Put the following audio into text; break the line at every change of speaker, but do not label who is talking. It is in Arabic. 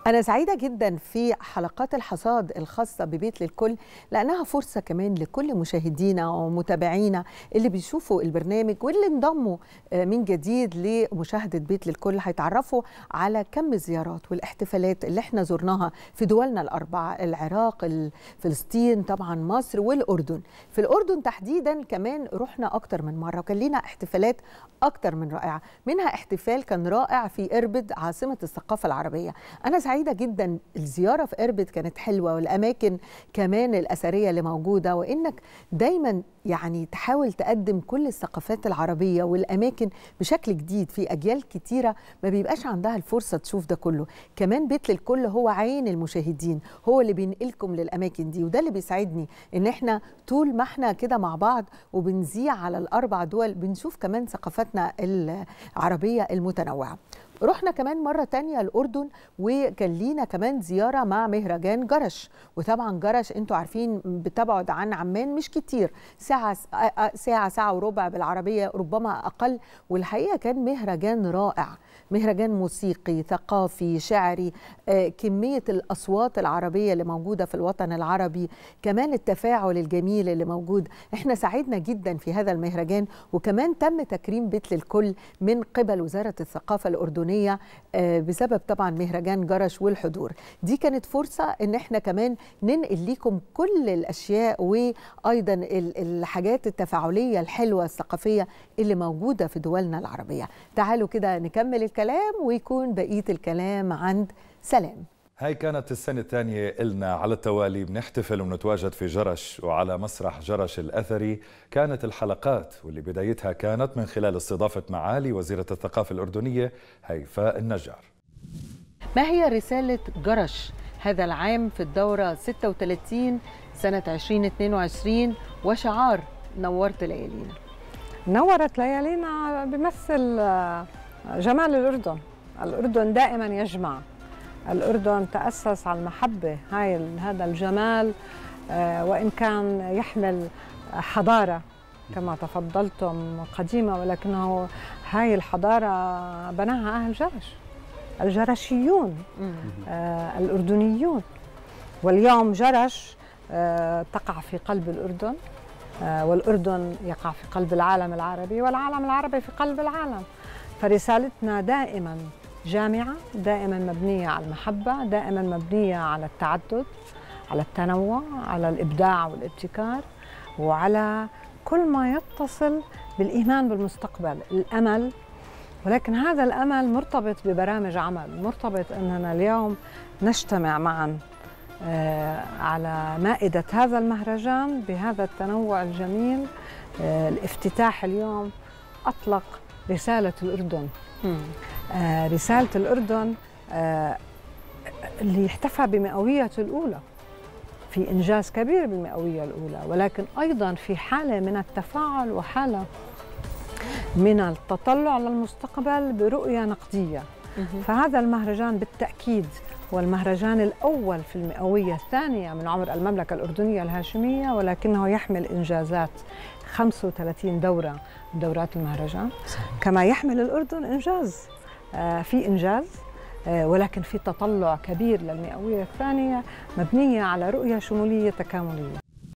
أنا سعيدة جدا في حلقات الحصاد الخاصة ببيت للكل، لأنها فرصة كمان لكل مشاهدينا ومتابعينا اللي بيشوفوا البرنامج واللي انضموا من جديد لمشاهدة بيت للكل. هيتعرفوا على كم الزيارات والاحتفالات اللي احنا زرناها في دولنا الأربعة: العراق، فلسطين، طبعا مصر والأردن. في الأردن تحديدا كمان رحنا أكتر من مرة وكان لنا احتفالات أكتر من رائعة، منها احتفال كان رائع في إربد عاصمة الثقافة العربية. أنا سعيدة جدا، الزيارة في إربد كانت حلوة والأماكن كمان الأثرية اللي موجودة، وإنك دايما يعني تحاول تقدم كل الثقافات العربية والأماكن بشكل جديد في أجيال كتيرة ما بيبقاش عندها الفرصة تشوف ده كله. كمان بيت للكل هو عين المشاهدين، هو اللي بينقلكم للأماكن دي، وده اللي بيساعدني إن احنا طول ما احنا كده مع بعض وبنذيع على الأربع دول بنشوف كمان ثقافتنا العربية المتنوعة. رحنا كمان مرة تانية الأردن وكان لينا كمان زيارة مع مهرجان جرش. وطبعا جرش انتوا عارفين بتبعد عن عمان مش كتير، ساعة وربع بالعربية ربما أقل. والحقيقة كان مهرجان رائع، مهرجان موسيقي ثقافي شعري، كمية الأصوات العربية اللي موجودة في الوطن العربي، كمان التفاعل الجميل اللي موجود. احنا سعدنا جدا في هذا المهرجان، وكمان تم تكريم بيت للكل من قبل وزارة الثقافة الأردنية بسبب طبعا مهرجان جرش والحضور. دي كانت فرصة ان احنا كمان ننقل لكم كل الأشياء وأيضا الحاجات التفاعلية الحلوة الثقافية اللي موجودة في دولنا العربية. تعالوا كده نكمل الكلام ويكون بقية الكلام عند سلام.
هاي كانت السنة الثانية إلنا على التوالي بنحتفل ونتواجد في جرش، وعلى مسرح جرش الأثري كانت الحلقات واللي بدايتها كانت من خلال استضافة معالي وزيرة الثقافة الأردنية هيفاء النجار.
ما هي رسالة جرش هذا العام في الدورة 36 سنة 2022 وشعار نورت ليالينا؟
نورت ليالينا بيمثل جمال الأردن. الأردن دائما يجمع، الأردن تأسس على المحبة، هذا الجمال وإن كان يحمل حضارة كما تفضلتم قديمة، ولكنه هاي الحضارة بناها أهل جرش، الجرشيون الأردنيون. واليوم جرش تقع في قلب الأردن، والأردن يقع في قلب العالم العربي، والعالم العربي في قلب العالم. فرسالتنا دائما جامعة، دائما مبنية على المحبة، دائما مبنية على التعدد، على التنوع، على الإبداع والابتكار، وعلى كل ما يتصل بالإيمان بالمستقبل، الأمل. ولكن هذا الأمل مرتبط ببرامج عمل، مرتبط أننا اليوم نجتمع معا على مائدة هذا المهرجان بهذا التنوع الجميل. الافتتاح اليوم أطلق رسالة الأردن، رسالة الأردن اللي احتفى بمئويته الأولى، في إنجاز كبير بالمئوية الأولى، ولكن أيضا في حالة من التفاعل وحالة من التطلع للمستقبل برؤية نقدية. فهذا المهرجان بالتأكيد هو المهرجان الأول في المئوية الثانية من عمر المملكة الأردنية الهاشمية، ولكنه يحمل إنجازات 35 دورة من دورات المهرجان، كما يحمل الأردن إنجاز، في إنجاز ولكن في تطلع كبير للمئوية الثانية مبنية على رؤية شمولية تكاملية.